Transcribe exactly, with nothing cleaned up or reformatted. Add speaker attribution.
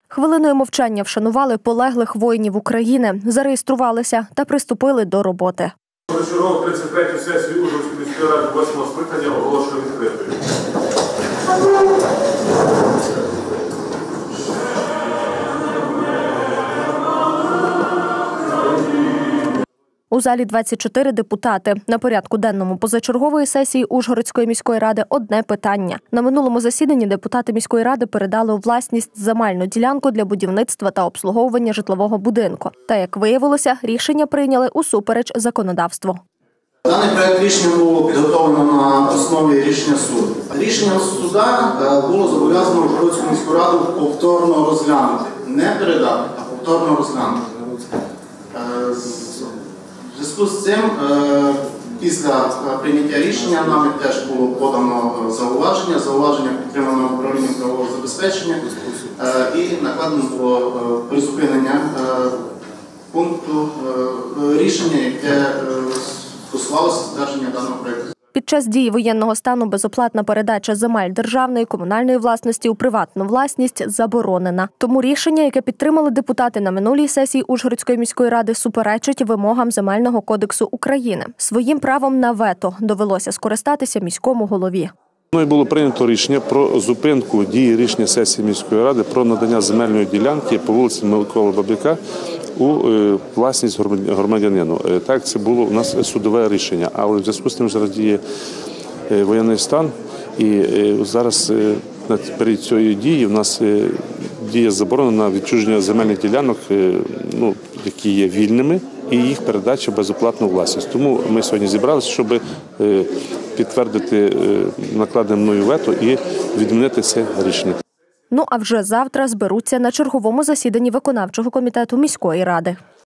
Speaker 1: Хвилиною мовчання вшанували полеглих воїнів України, зареєструвалися та приступили до роботи.
Speaker 2: Позачергову тридцять третю сесію Ужгородської міської ради восьмого скликання оголошую відкритою.
Speaker 1: У залі двадцять чотири депутати. На порядку денному позачергової сесії Ужгородської міської ради одне питання. На минулому засіданні депутати міської ради передали у власність земельну ділянку для будівництва та обслуговування житлового будинку. Та, як виявилося, рішення прийняли усупереч законодавству.
Speaker 3: Даний проект рішення було підготовлено на основі рішення суду. Рішення суда було зобов'язано Ужгородську міську раду повторно розглянути. Не передати, а повторно розглянути. В зв'язку з цим, після прийняття рішення нами теж було подано зауваження, зауваження підтримано управлінням правового забезпечення і накладено було призупинення пункту рішення, яке стосувалося затвердження даного проєкту.
Speaker 1: Під час дії воєнного стану безоплатна передача земель державної, комунальної власності у приватну власність заборонена. Тому рішення, яке підтримали депутати на минулій сесії Ужгородської міської ради, суперечить вимогам Земельного кодексу України. Своїм правом на вето довелося скористатися міському голові.
Speaker 4: Мною було прийнято рішення про зупинку дії рішення сесії міської ради про надання земельної ділянки по вулиці Миколи Бабика у власність громадянину. Так, це було у нас судове рішення, але в зв'язку з тим зараз діє воєнний стан, і зараз перед цією дією у нас діє заборона на відчуження земельних ділянок, ну, які є вільними, і їх передача в безоплатну власність. Тому ми сьогодні зібралися, щоб підтвердити накладене мною вето і відмінити це рішення.
Speaker 1: Ну а вже завтра зберуться на черговому засіданні виконавчого комітету міської ради.